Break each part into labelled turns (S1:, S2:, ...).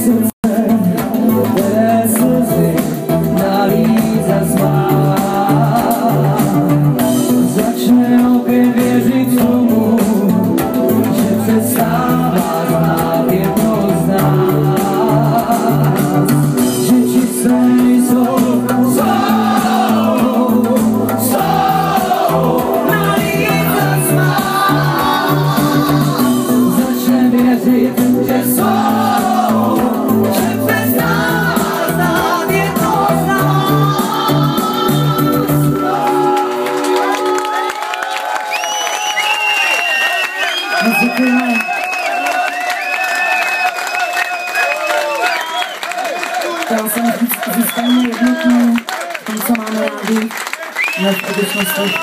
S1: Chtěla jsem získání jednotní, tom, co máme rádi, ne v skutečnosti.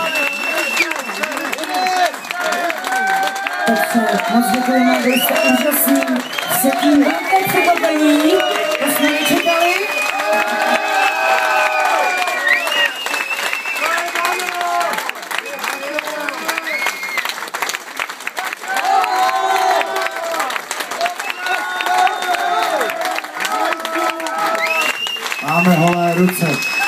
S1: Takže moc děkujeme, byli jste úžasní, s jakým velké překvapení, to jsme nečekali.
S2: Máme holé ruce.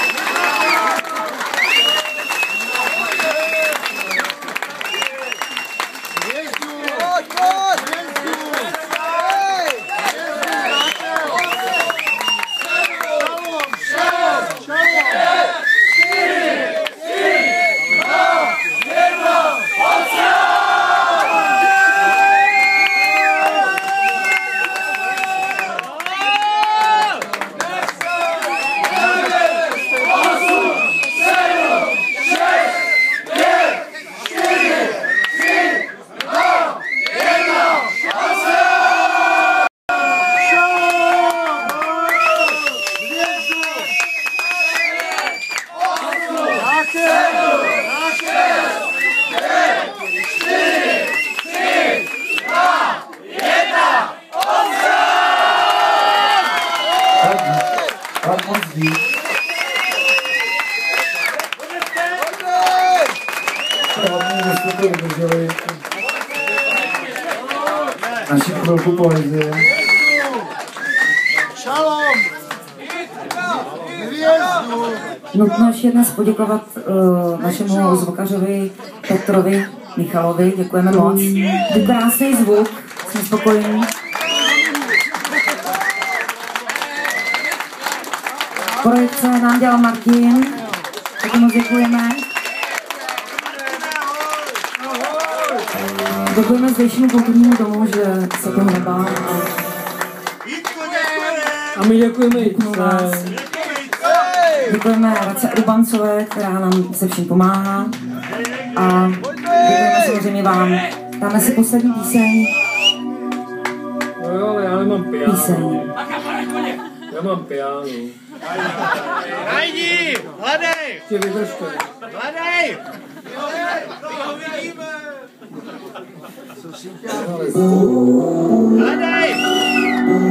S2: Naši chvilku poezie.
S1: Nutno ještě dnes poděkovat našemu zvukařovi Petrovi Michalovi. Děkujeme moc. Je krásný zvuk, jsme spokojení. Projekce nám dělal Martin, taky moc děkujeme. Děkujeme zdejšímu kulturnímu domu, že se tomu nebál.
S3: A my děkujeme i
S1: vás. Děkujeme Radce Urbancové, která nám se vším pomáhá. A děkujeme samozřejmě vám. Dáme si poslední píseň.
S3: No jo, ale já nemám piano.
S1: Píseň.
S3: Já mám piano.
S4: Najdi! Hledej!
S3: Ještě vydržte.
S4: Hledej! Hledej!